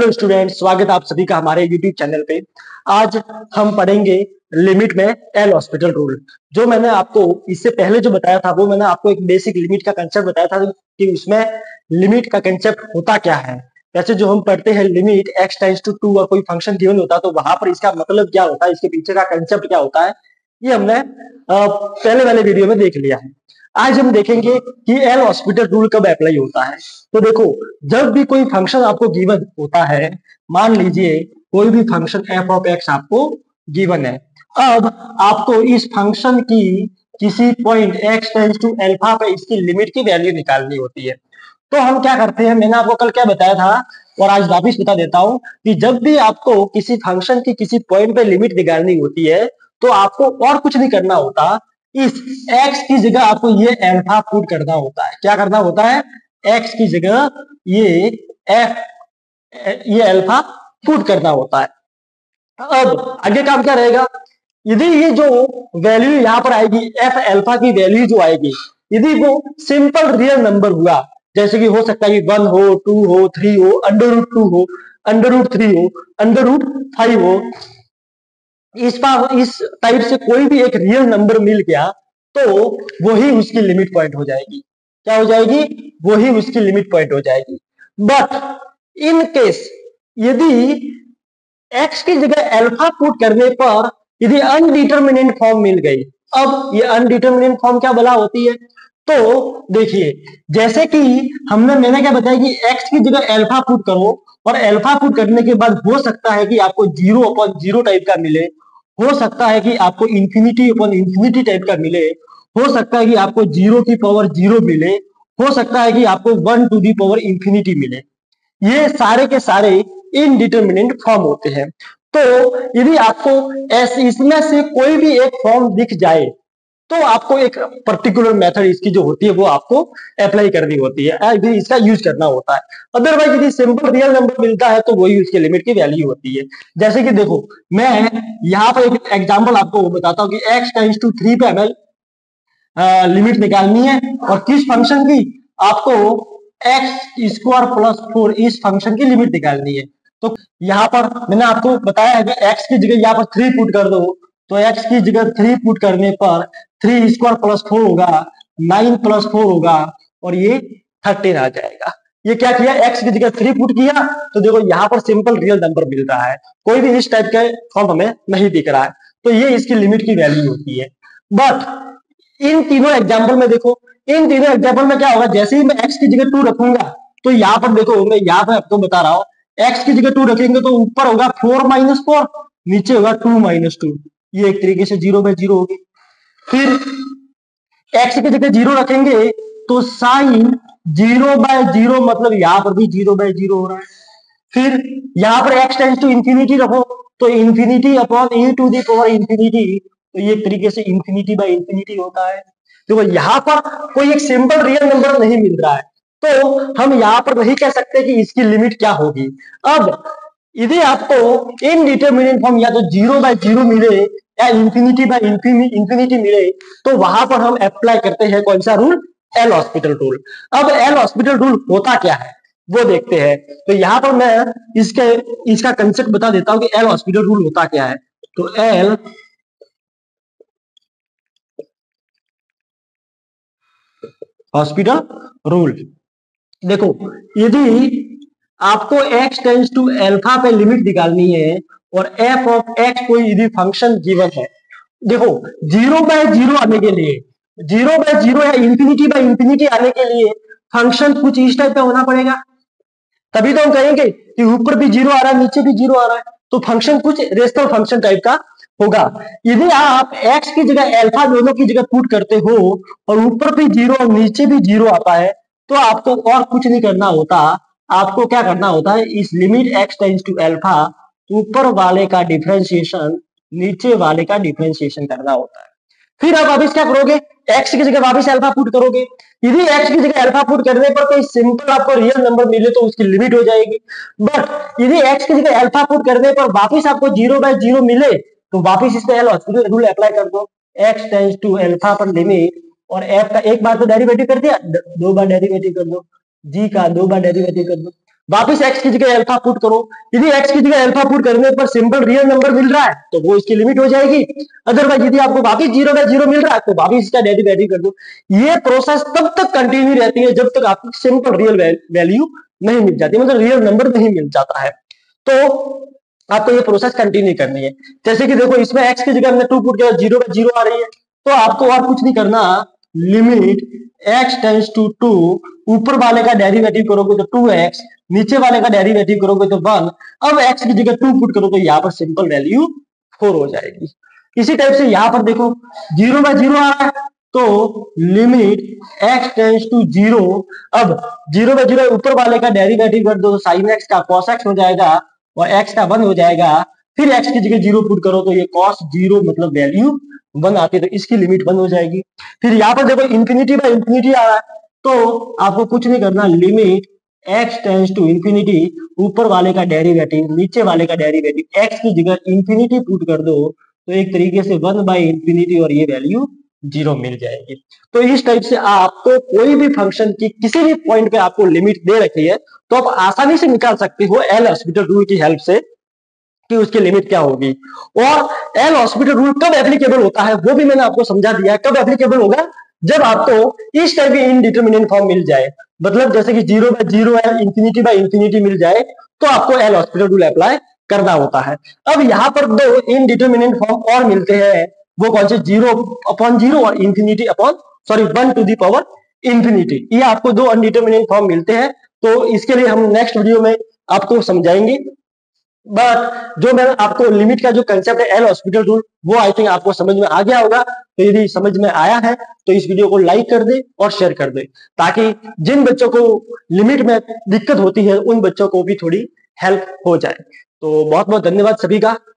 Hello student, स्वागत है आप सभी का हमारे यूट्यूब चैनल पे। आज हम पढ़ेंगे लिमिट में एल हॉस्पिटल रूल। जो मैंने आपको इससे पहले जो बताया था वो मैंने आपको एक बेसिक लिमिट का कंसेप्ट बताया था कि उसमें लिमिट का कंसेप्ट होता क्या है। वैसे जो हम पढ़ते हैं लिमिट x टेंड्स टू 2 और कोई फंक्शन गिवन होता है तो वहां पर इसका मतलब क्या होता है, इसके पीछे का कंसेप्ट क्या होता है, ये हमने पहले वाले वीडियो में देख लिया है। आज हम देखेंगे कि एल हॉस्पिटल रूल कब अप्लाई होता है। तो देखो, जब भी कोई फंक्शन आपको गिवन होता है, मान लीजिए कोई भी फंक्शन एफ ऑफ एक्स आपको गिवन है, अब आपको इस फंक्शन की किसी point X tends to alpha पे इसकी लिमिट की वैल्यू निकालनी होती है। तो हम क्या करते हैं, मैंने आपको कल क्या बताया था और आज वापिस बता देता हूं कि जब भी आपको किसी फंक्शन की किसी पॉइंट पे लिमिट निकालनी होती है तो आपको और कुछ नहीं करना होता, इस x की जगह आपको ये अल्फा पुट करना होता है। क्या करना होता है, x की जगह ये ये अल्फा पुट करना होता है। अब आगे काम क्या रहेगा, यदि ये जो वैल्यू यहां पर आएगी एफ अल्फा की वैल्यू जो आएगी, यदि वो सिंपल रियल नंबर हुआ, जैसे कि हो सकता है कि 1 हो, 2 हो, 3 हो, अंडर रूट 2 हो, अंडर रूट 3 हो, अंडर रूट 5 हो, इस टाइप से कोई भी एक रियल नंबर मिल गया तो वही उसकी लिमिट पॉइंट हो जाएगी। क्या हो जाएगी, वही उसकी लिमिट पॉइंट हो जाएगी। बट इन केस यदि x की जगह अल्फा पुट करने पर यदि अनडिटरमिनेट फॉर्म मिल गई, अब ये अनडिटरमिनेट फॉर्म क्या बला होती है, तो देखिए जैसे कि मैंने क्या बताया कि x की जगह अल्फा पुट करो और अल्फा पुट करने के बाद हो सकता है कि आपको 0/0 टाइप का मिले, हो सकता है कि आपको इंफिनिटी टाइप का मिले, हो सकता है कि आपको 0 की पावर 0 मिले, हो सकता है कि आपको 1 टू दी पावर इंफिनिटी मिले। ये सारे के सारे इनडिटरमिनेट फॉर्म होते हैं। तो यदि आपको इसमें से कोई भी एक फॉर्म दिख जाए तो आपको एक पर्टिकुलर मेथड इसकी जो होती है वो आपको अप्लाई करनी होती है, इसका यूज करना होता है। अदरवाइज यदि सिंपल रियल नंबर मिलता है तो वही उसके लिमिट की वैल्यू होती है। जैसे कि देखो, मैं यहाँ पर एक एग्जांपल आपको बताता हूँ कि x टेंड्स टू 3 पे हमें लिमिट निकालनी है और किस फंक्शन की, आपको x स्क्वायर प्लस 4 इस फंक्शन की लिमिट निकालनी है। तो यहाँ पर मैंने आपको बताया है कि x की जगह यहाँ पर 3 पुट कर दो, तो x की जगह 3 पुट करने पर 3 स्क्वायर प्लस 4 होगा, 9 प्लस 4 होगा और ये 13 आ जाएगा। ये क्या किया, x की जगह 3 पुट किया तो देखो यहाँ पर सिंपल रियल नंबर मिल रहा है, कोई भी इस टाइप का फॉर्म हमें नहीं दिख रहा है, तो ये इसकी लिमिट की वैल्यू होती है। बट इन तीनों एग्जाम्पल में देखो, इन तीनों एग्जाम्पल में क्या होगा, जैसे ही मैं x की जगह 2 रखूंगा तो यहाँ पर देखो, मैं यहाँ पर आपको बता रहा हूँ, x की जगह 2 रखेंगे तो ऊपर होगा 4 माइनस 4, नीचे होगा 2 माइनस 2, ये एक तरीके से 0/0 होगी। फिर x की जगह 0 रखेंगे तो साइन 0/0 मतलब यहाँ पर भी 0/0 हो रहा है। फिर यहाँ पर x टेंड्स टू इंफिनिटी रखो तो infinity upon e to the power infinity, तो ये एक तरीके से इंफिनिटी बाय इंफिनिटी होता है। देखो यहाँ पर कोई एक सिंपल रियल नंबर नहीं मिल रहा है तो हम यहाँ पर नहीं कह सकते कि इसकी लिमिट क्या होगी। अब यदि आपको इनडिटरमिनेट फॉर्म या तो 0/0 मिले या इंफिनिटी बाय इंफिनिटी मिले तो वहां पर हम अप्लाई करते हैं कौन सा रूल, एल हॉस्पिटल रूल। अब एल हॉस्पिटल रूल होता क्या है वो देखते हैं। तो यहाँ पर मैं इसका कंसेप्ट बता देता हूँ कि एल हॉस्पिटल रूल होता क्या है। तो एल हॉस्पिटल रूल, देखो यदि आपको x टेंड्स टू अल्फा पे लिमिट निकालनी है और f ऑफ x कोई यदि फंक्शन गिवन है, देखो 0/0 आने के लिए, 0/0 या इंफिनिटी बाय इंफिनिटी आने के लिए फंक्शन कुछ इस टाइप का होना पड़ेगा, तभी तो हम कहेंगे कि ऊपर भी 0 आ रहा है नीचे भी 0 आ रहा है, तो फंक्शन कुछ रेशनल फंक्शन टाइप का होगा। यदि आप x की जगह अल्फा दोनों की जगह पुट करते हो और ऊपर भी 0 और नीचे भी 0 आता है तो आपको और कुछ नहीं करना होता, आपको क्या करना होता है, इस limit x tends to alpha ऊपर वाले का डिफरेंशिएशन नीचे वाले का डिफरेंशिएशन करना होता है। फिर आप वापिस क्या करोगे, x की जगह वापिस अल्फा पुट करोगे। यदि x की जगह अल्फा पुट करने पर कोई सिंपल आपको रियल नंबर मिले तो उसकी लिमिट हो जाएगी। बट यदि x की जगह अल्फा पुट करने पर वापिस आपको 0/0 मिले तो वापिस इसमें एल हॉस्पिटल रूल अप्लाई कर दो, x टेंड्स टू अल्फा पर लिमिट और f का एक बार तो डेरिवेटिव कर दिया, 2 बार डेरिवेटिव कर दो, g का 2 बार डेरिवेटिव कर दो, वापिस x की जगह अल्फा पुट करो। यदि x की जगह अल्फा पुट करने पर सिंपल रियल नंबर मिल रहा है तो वो इसकी लिमिट हो जाएगी। अदरवाइज यदि आपको वापिस 0/0 मिल रहा है तो वापिस इसका डेरिवेटिव कर दो। ये प्रोसेस तब तक कंटिन्यू रहती है जब तक आपको सिंपल रियल वैल्यू नहीं मिल जाती, मतलब रियल नंबर नहीं मिल जाता है। तो आपको ये प्रोसेस कंटिन्यू करनी है। जैसे कि देखो इसमें x की जगह हमने 2 पुट किया, 0/0 आ रही है, तो आपको और कुछ नहीं करना, लिमिट x टेंड्स टू 2, ऊपर वाले का डेरिवेटिव करोगे तो 2x, नीचे वाले का डेरिवेटिव करोगे तो 1। अब x की जगह 2 पुट करो तो यहाँ पर सिंपल वैल्यू 4 हो जाएगी। इसी टाइप से यहाँ पर देखो 0/0 आ रहा है तो लिमिट x टेंड्स टू 0, अब 0/0 ऊपर वाले का डेरिवेटिव कर दो तो sin x का cos x हो जाएगा और x का 1 हो जाएगा। फिर x की जगह 0 पुट करो तो ये cos 0 मतलब वैल्यू 1 आती है, तो इसकी लिमिट 1 हो जाएगी। फिर यहाँ पर देखो इंफिनिटी बाय इंफिनिटी आ रहा है तो आपको कुछ नहीं करना, limit x tends to infinity, ऊपर वाले का डेरिवेटिव नीचे वाले का डेरिवेटिव, x की जगह इंफिनिटी पुट कर दो तो एक तरीके से 1/इंफिनिटी और ये वैल्यू 0 मिल जाएगी। तो इस टाइप से आपको कोई भी फंक्शन की किसी भी पॉइंट पे आपको लिमिट दे रखी है तो आप आसानी से निकाल सकते हो एल हॉस्पिटल रूल की हेल्प से कि उसकी लिमिट क्या होगी। और एल हॉस्पिटल रूल कब एप्लीकेबल होता है वो भी मैंने आपको समझा दिया है। कब एप्लीकेबल होगा, जब आपको इस टाइप की इनडिटरमिनेंट फॉर्म मिल जाए, मतलब जैसे कि 0/0 है, इंफिनिटी बाय इंफिनिटी मिल जाए तो आपको एल हॉस्पिटल रूल अप्लाई करना होता है। अब यहाँ पर दो इनडिटरमिनेंट फॉर्म और मिलते हैं, वो कौन से, 0/0 और infinity upon 1 to the power infinity. ये आपको दो अनडिटरमिनेंट फॉर्म मिलते हैं, तो इसके लिए हम नेक्स्ट वीडियो में आपको समझाएंगे। बट जो मैंने आपको लिमिट का जो कंसेप्ट है एल हॉस्पिटल रूल, वो आई थिंक आपको समझ में आ गया होगा। तो यदि समझ में आया है तो इस वीडियो को लाइक कर दे और शेयर कर दे, ताकि जिन बच्चों को लिमिट में दिक्कत होती है उन बच्चों को भी थोड़ी हेल्प हो जाए। तो बहुत बहुत धन्यवाद सभी का।